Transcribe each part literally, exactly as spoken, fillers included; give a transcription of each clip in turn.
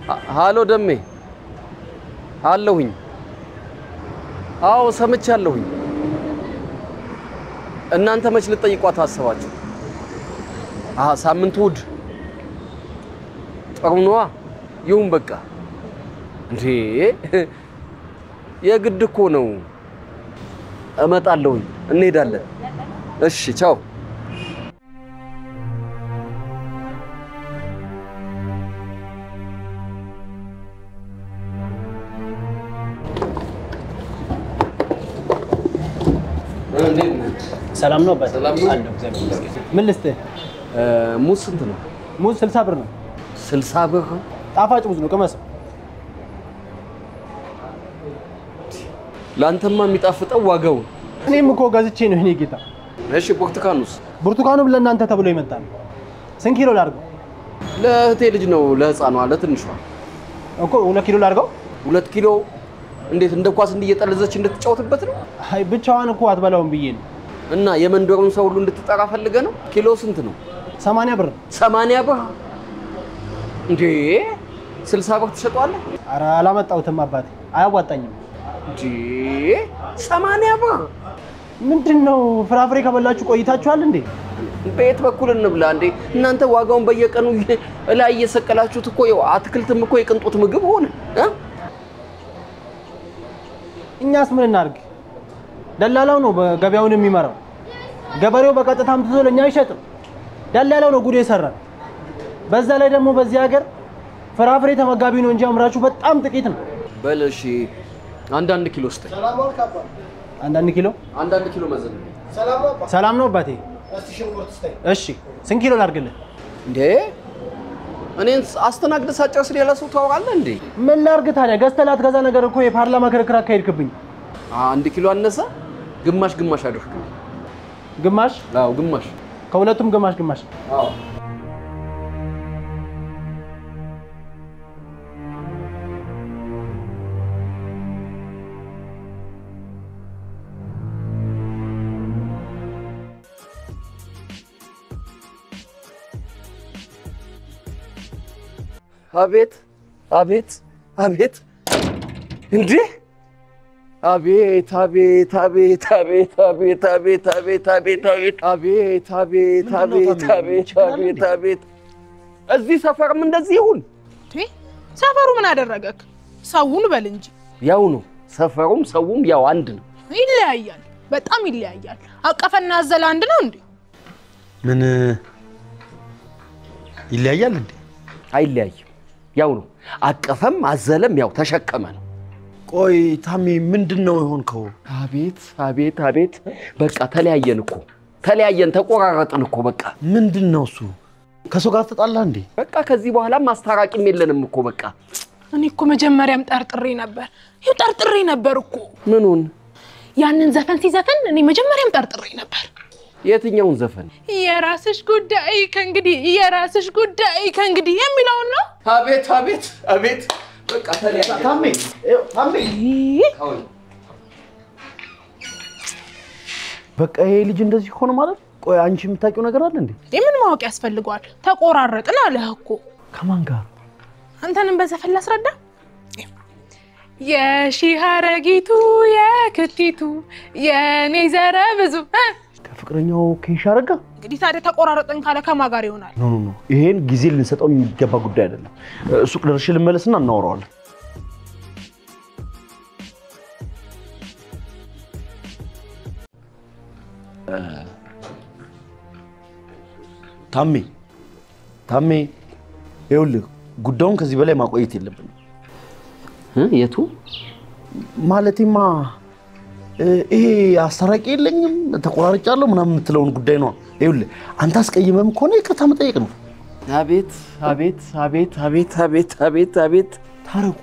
ሃሎ ደሜ አለሁኝ አዎ ሰምቻለሁኝ እናንተ መች ልትጠይቋት አሰባችሁ አሃ ሳምንት ውድ ጠሩኗ ይሁን በቃ እንዴ የግድ እኮ ነው እመጣለሁኝ እንሄዳለን እሺ ቻው ሰላም ነው አባቴ ሰላም ነው አለው እግዚአብሔር ምን ልስጥህ ሙዝ ስንት ነው ሙዝ ስልሳ ብር ነው ስልሳ ብር ጣፋጭ ሙዝ ነው ቅመስ ላንተማ የሚጣፍጠው ዋጋው እኔም እኮ ገዝቼ ነው እኔ ጌታ እሺ ብርቱካኑስ ብርቱካኑ ለእናንተ ተብሎ ይመጣል ስንት ኪሎ ላድርገው ለእህቴ ልጅ ነው ለህፃኗ ለትንሿ እኮ ሁለት ኪሎ ላድርገው ሁለት ኪሎ እንዴት እንደ ኳስ እንዲየጠለዘች እንድትጫወትበት ነው አይ ብቻዋን እኮ አትበላውም ብዬ ነው እና የመንደሩን ሰው ሁሉ እንድትጠራ ፈልገ ነው ኪሎ ስንት ነው ሰማንያ ብር ሰማንያ ብር እንዴ ስልሳ ብር ትሸጣለህ ኧረ አላመጣሁትም አባቴ አያዋጣኝም እንዴ ሰማንያ ብር ምንድነው ፍራፍሬ ከበላችሁ ቆይታችኋል እንዴ በየት በኩል እንብላ እንዴ እናንተ ዋጋውን በየቀኑ ላይ እየሰቀላችሁት እኮ ያው አትክልትም እኮ የቅንጦት ምግብ ሆነ እ እኛስ ምን እናርግ ደላላው ነው በገበያውን የሚመራው ገበሬው በቀጥታ አምጥቶ ለኛ አይሸጥም ደላላው ነው ጉድ የሰራ በዛ ላይ ደግሞ በዚህ ሀገር ፍራፍሬ ተመጋቢ ነው እንጂ አምራቹ በጣም ጥቂት ነው በለሺ አንድ አንድ ኪሎ ስጠኝ ሰላም ነው አባ አንድ አንድ ኪሎ አንድ አንድ ኪሎ መዘን ሰላም ነው አባ ሰላም ነው አባቴ እስቲ ሽንኩርት ስጠኝ እሺ ስንት ኪሎ ላድርግልህ እንዴ እኔን አስተናግደህ ሳጨርስ ሌላ ሰው ታወራለህ እንዴ ምን ላድርግ ታዲያ ገዝተህ ላትገዛ ነገር እኮ የፓርላማ ክርክር አካሄድክብኝ አንድ ኪሎ አነሰ ግማሽ ግማሽ አድርግ ግማሽ አዎ ግማሽ ከሁለቱም ግማሽ ግማሽ አዎ አቤት አቤት አቤት እንዴ አቤት አቤት አቤት አቤት አቤት አቤት አቤት አቤት አቤት አቤት አቤት አቤት አቤት አቤት አቤት እዚህ ሰፈርም እንደዚህ ይሁን እንዴ ሰፈሩ ምን አደረገክ ሰውን በል እንጂ ያው ነው ሰፈሩም ሰውም ያው አንድ ነው ይለያያል በጣም ይለያያል አቀፈና አዘለ አንድ ነው እንዴ ምን ይለያያል እንዴ አይለያይም ያው ነው አቀፈም አዘለም ያው ተሸከመ ነው ቆይ ታሚ ምንድነው ይሆንከው አቤት አቤት አቤት በቃ ተለያየን እኮ ተለያየን ተቆራረጥን እኮ በቃ ምንድነው እሱ ከሰው ጋር ተጣላ እንዴ በቃ ከዚህ በኋላ ማስተራቂም የለንም እኮ በቃ እኔ እኮ መጀመሪያም ጠርጥሬ ነበር ይው ጠርጥሬ ነበር እኮ ምኑን ያንን ዘፈን ሲዘፈን እኔ መጀመሪያም ጠርጥሬ ነበር የትኛውን ዘፈን የራስሽ ጉዳይ ከእንግዲህ የራስሽ ጉዳይ ከእንግዲህ የሚለው ነው አቤት አቤት አቤት በቃ ተለያየን ታሚ ታሚ በቃ ይሄ ልጅ እንደዚህ ሆነ ማለት ቆይ አንቺ የምታውቂው ነገር አለ እንዴ ምን ማወቅ ያስፈልጋል ተቆራረጥን አለህ እኮ ከማን ጋር አንተንም በዘፈን ላስረዳ የሺሃረጊቱ የክቲቱ የኔ ዘረ ብዙ ከፍቅረኛው ከይሻ አረጋ እንግዲህ ታዲያ ተቆራረጥን ካለ ከማን ጋር ይሆናል ኖ ኖ ኖ ይሄን ጊዜ ልንሰጠው የሚገባ ጉዳይ አይደለም ሱቅ ደርሼ ልመለስና እናወራዋለን ታሚ ታሚ ይኸውልህ ጉዳዩን ከዚህ በላይ ማቆየት የለብንም እ የቱ ማለቴማ ይሄ አስተራቂ የለኝም ተቆራርጫለሁ ምናምን የምትለውን ጉዳይ ነው ይኸውልህ አንተ አስቀይመም ከሆነ ይቅርታ መጠየቅ ነው አቤት አቤት አቤት አቤት አቤት አቤት አቤት ታረቁ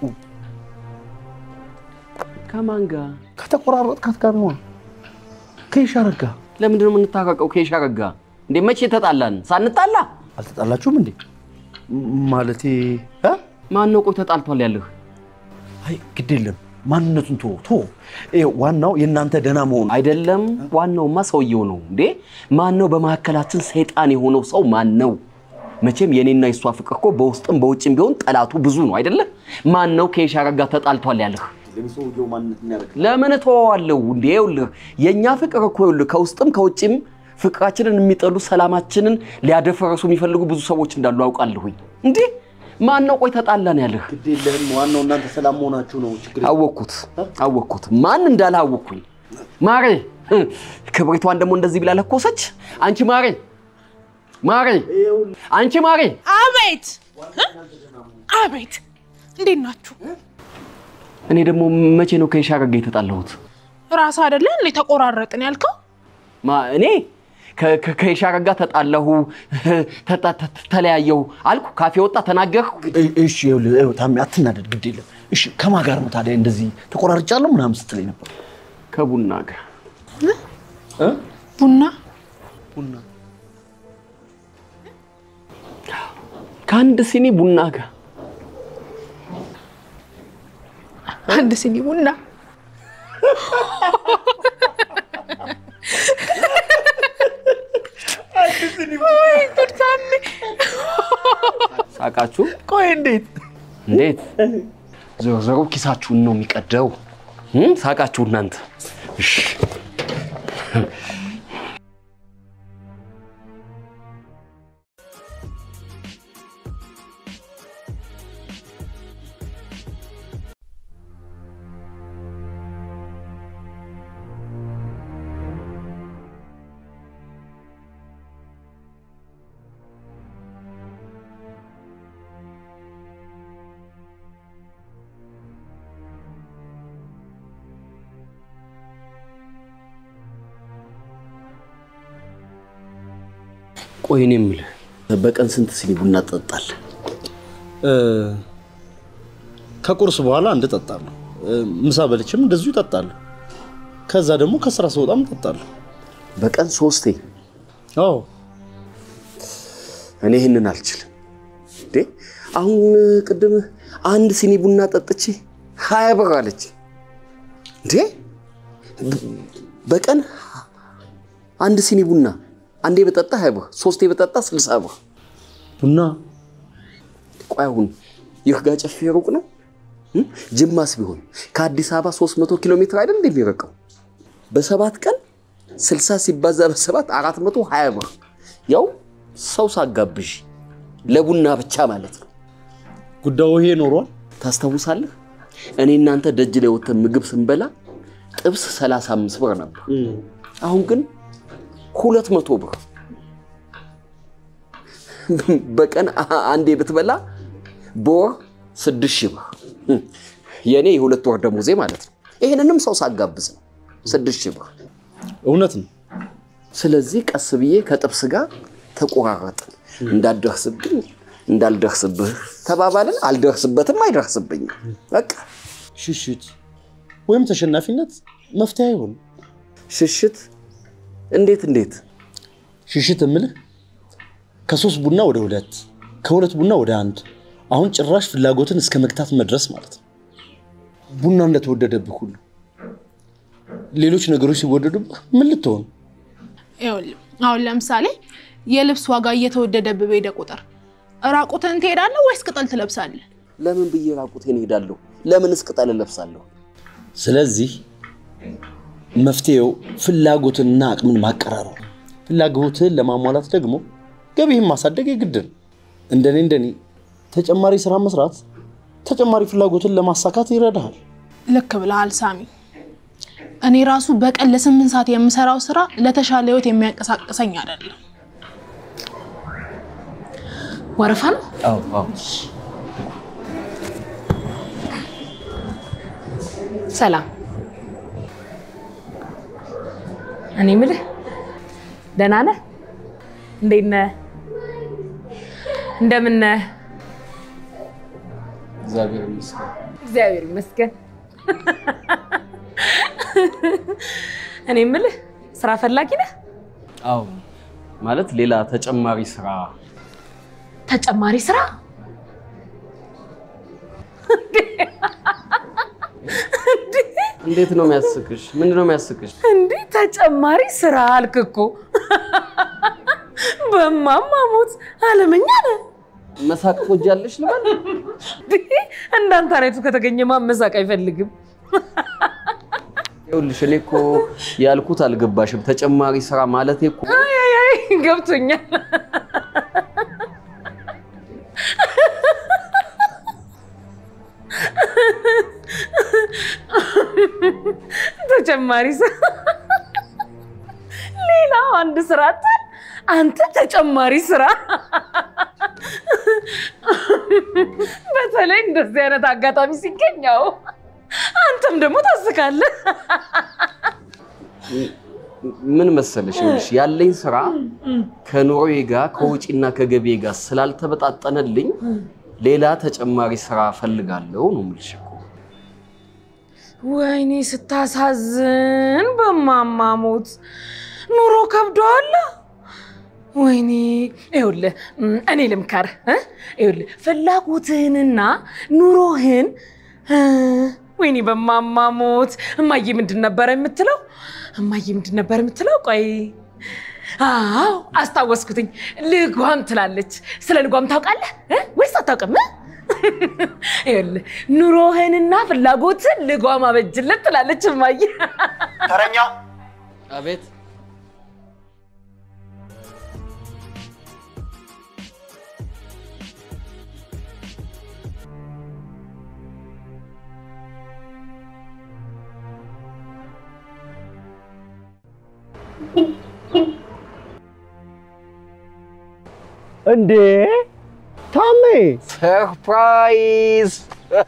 ከማን ጋር ከተቆራረጥካት ጋር ነው ከይሻ አረጋ ለምንድን ነው የምንታረቀው ከይሻ አረጋ እንዴ መቼ ተጣላን ሳንጣላ አልተጣላችሁም እንዴ ማለቴ እ ማን ነው ቆይ ተጣልቷል ያለህ አይ ግድ የለም ማንነቱን ቶ ቶ ዋናው የናንተ ደና መሆኑ አይደለም ዋናውማ ሰውየው ነው እንዴ ማን ነው በማከላችን ሰይጣን የሆነው ሰው ማን ነው መቼም የኔና የሷ ፍቅር እኮ በውስጥም በውጭም ቢሆን ጠላቱ ብዙ ነው አይደለ ማን ነው ከይሻራ ጋር ተጣልቷል ያለህ ለምሰውየው ማንነት የሚያረክ ለምን ተዋዋለው እንዴ ይኸውልህ የኛ ፍቅር እኮ ይኸውልህ ከውስጥም ከውጭም ፍቅራችንን የሚጠሉ ሰላማችንን ሊያደፈረሱ የሚፈልጉ ብዙ ሰዎች እንዳሉ አውቃለሁኝ እንዴ ማን ነው ቆይ ተጣላን ያለህ ግዴለህም ዋናው እናንተ ሰላም መሆናችሁ ነው ችግር አወኩት አወኩት ማን እንዳላወኩኝ ማሬ ክብሪቷን ደግሞ እንደዚህ ብላ ለኮሰች አንቺ ማሬ ማሬ አንቺ ማሬ አቤት አቤት እንዴት ናችሁ እኔ ደግሞ መቼ ነው ከይሻራ ጋር የተጣላሁት ራስ አይደለ እንዴ ተቆራረጥን ያልከው ማ እኔ ከይሻራ ጋር ተጣላሁ ተለያየው አልኩ ካፌ ወጣ ተናገርኩ እሺ ይኸውልህ ታሚ አትናደድ ግዴለም እሺ ከማን ጋር ነው ታዲያ እንደዚህ ተቆራርጫለሁ ምናምን ስትለኝ ነበር ከቡና ጋር እ ቡና ቡና ካንድ ሲኒ ቡና ጋር አንድ ሲኒ ቡና አንድ ሲኒ ወይ ኩርታኒ ሳቃችሁ ቆይ እንዴት እንዴት ዘርዘሩ ኪሳችሁን ነው የሚቀደው ሳቃችሁ እናንተ እሺ ቆይ እኔ የምልህ በቀን ስንት ሲኒ ቡና ትጠጣለህ? እ ከቁርስ በኋላ አንድ እጠጣለሁ። ምሳ በልቼም እንደዚሁ እጠጣለሁ። ከዛ ደግሞ ከስራ ስወጣም እጠጣለሁ። በቀን ሶስቴ? አዎ። እኔ ይሄንን አልችልም። እንዴ አሁን ቅድም አንድ ሲኒ ቡና ጠጥቼ ሃያ ብር አለች። እንዴ በቀን አንድ ሲኒ ቡና አንዴ በጠጣ ሃያ ብር ሶስቴ በጠጣ ስልሳ ብር ቡና ቆይ አሁን ይርጋ ጨፌ ሩቅ ነው ጅማስ ቢሆን ከአዲስ አበባ ሶስት መቶ ኪሎ ሜትር አይደል እንደሚረቀው በሰባት ቀን ስልሳ ሲባዛ በሰባት አራት መቶ ሃያ ብር ያው ሰው ሳጋብዥ ለቡና ብቻ ማለት ነው ጉዳዩ ይሄ ኖሯል ታስተውሳለህ እኔ እናንተ ደጅ ላይ ወተን ምግብ ስንበላ ጥብስ ሰላሳ አምስት ብር ነበር አሁን ግን ሁለት መቶ ብር በቀን አንዴ ብትበላ በወር ስድስት ሺህ ብር የኔ የሁለት ወር ደሞዜ ማለት ነው ይሄንንም ሰው ሳጋብዝ ነው ስድስት ሺህ ብር እውነት ነው ስለዚህ ቀስ ብዬ ከጥብስ ጋር ተቆራረጥን እንዳደርስብኝ እንዳልደርስብህ ተባባልን አልደርስበትም አይደርስብኝ በቃ ሽሽት ወይም ተሸናፊነት መፍትሄ አይሆን ሽሽት እንዴት እንዴት ሽሽት እምልህ ከሶስት ቡና ወደ ሁለት ከሁለት ቡና ወደ አንድ አሁን ጭራሽ ፍላጎትን እስከ መግታት መድረስ ማለት ነው ቡና እንደተወደደብህ ሁሉ ሌሎች ነገሮች ሲወደዱብህ ምን ልትሆን ይኸውልህ አሁን ለምሳሌ የልብስ ዋጋ እየተወደደብህ በሄደ ቁጥር ራቁትን ትሄዳለህ ወይስ ቅጠል ትለብሳለህ ለምን ብዬ ራቁቴን እሄዳለሁ ለምንስ ቅጠል ለብሳለሁ ስለዚህ መፍትሄው ፍላጎትና አቅምን ማቀራረብ ፍላጎትን ለማሟላት ደግሞ ገቢህን ማሳደግ የግድ ነው እንደኔ እንደኔ ተጨማሪ ስራ መስራት ተጨማሪ ፍላጎትን ለማሳካት ይረዳል ልክ ብለሃል ሳሚ እኔ ራሱ በቀን ለስምንት ሰዓት የምሰራው ስራ ለተሻለ ህይወት የሚያንቀሳቅሰኝ አይደለም ወረፋ ነው አዎ አዎ ሰላም እኔ ምልህ ደህና ነህ እንዴት ነህ እንደምን ነህ እግዚአብሔር ይመስገን እግዚአብሔር ይመስገን እኔ ምልህ ስራ ፈላጊ ነህ አዎ ማለት ሌላ ተጨማሪ ስራ ተጨማሪ ስራ እንዴት ነው የሚያስቅሽ ምንድነው የሚያስቅሽ እንዴ ተጨማሪ ስራ አልክኮ በማማሙት አለመኛ ነህ መሳቅ ቆጃለሽ ልበል እንዳንተ አይነቱ ከተገኘ ማመሳቅ አይፈልግም ይኸውልሽ እኔ እኮ ያልኩት አልገባሽም ተጨማሪ ስራ ማለት እኮ አይ አይ አይ ገብቶኛል ተጨማሪ ስራ ሌላ አንድ ስራ አንተ ተጨማሪ ስራ በተለይ እንደዚህ አይነት አጋጣሚ ሲገኛው አንተም ደግሞ ታስካለህ ምን መሰለሽ ይኸውልሽ ያለኝ ስራ ከኑሮዬ ጋር ከውጪና ከገቢዬ ጋር ስላልተበጣጠነልኝ ሌላ ተጨማሪ ስራ ፈልጋለሁ ነው የምልሽ እኮ ወይኔ ስታሳዝን በማማሙት ኑሮ ከብዷል ወይኔ ይኸውልህ እኔ ልምከር ይኸውልህ ፍላጎትህንና ኑሮህን ወይኔ በማማሙት እማዬ ምንድን ነበር የምትለው እማዬ ምንድን ነበር የምትለው ቆይ አዎ አስታወስኩትኝ ልጓም ትላለች ስለ ልጓም ታውቃለህ ወይስ አታውቅም ይኸውልህ ኑሮህንና ፍላጎትህን ልጓም አበጅለት ትላለች እማዬ ተረኛ አቤት እንዴ ታሜ ሰርፕራይዝ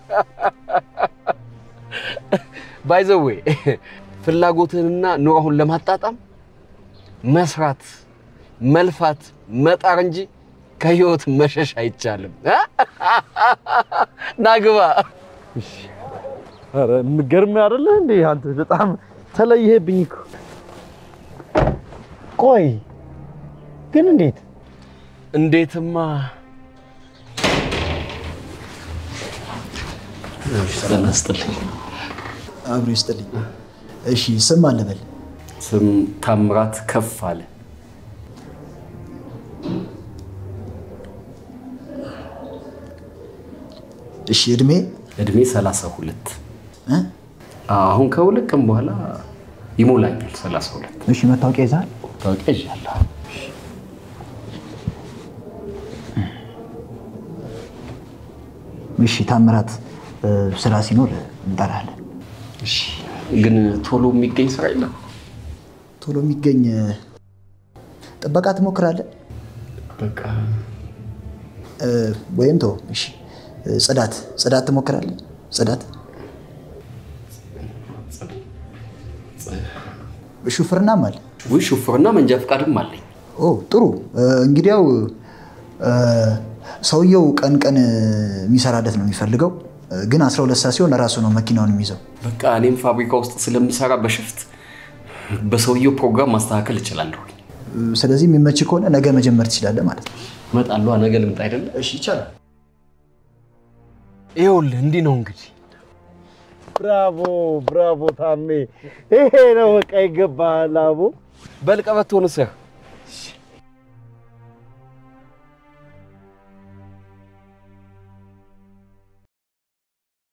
ባይ ዘ ዌይ ፍላጎትህንና ኑሮህን ለማጣጣም መስራት መልፋት መጣር እንጂ ከህይወት መሸሽ አይቻልም ናግባ እሺ አረ ምገርም አይደለ እንዴ አንተ በጣም ተለየህብኝ እኮ ቆይ ግን እንዴት እንዴትማ ስለነስተልኝ አብሮ ይስጥልኝ እሺ ስም አለበል ስም ታምራት ከፍ አለ እሺ እድሜ እድሜ ሰላሳ ሁለት እ አሁን ከሁለት ቀን በኋላ ይሞላኛል ሰላሳ ሁለት እሺ መታወቂያ ይዛል መታወቂያ ይዣለሁ እሺ ታምራት ስራ ሲኖር እንጠራለን እሺ ግን ቶሎ የሚገኝ ስራ የለም ቶሎ የሚገኝ ጥበቃ ትሞክራለህ በቃ ወይም ተው እሺ ጽዳት ጽዳት ትሞክራለህ ጽዳት ሹፍርና ማለት ወይ ሹፍርና መንጃ ፈቃድም አለኝ ኦ ጥሩ እንግዲያው ሰውየው ቀን ቀን የሚሰራለት ነው የሚፈልገው ግን አስራ ሁለት ሰዓት ሲሆን ራሱ ነው መኪናውን የሚይዘው በቃ እኔም ፋብሪካ ውስጥ ስለምሰራ በሽፍት በሰውየው ፕሮግራም ማስተካከል እችላለሁ ስለዚህ የሚመች ከሆነ ነገ መጀመር ትችላለህ ማለት ነው እመጣለሁ ነገ ልምጣ አይደለ እሺ ይቻላል ይኸውልህ እንዲህ ነው እንግዲህ ብራቮ ብራቮ ታሜ ይሄ ነው በቃ ይገባሃል አቦ በልቀበቶን ሰር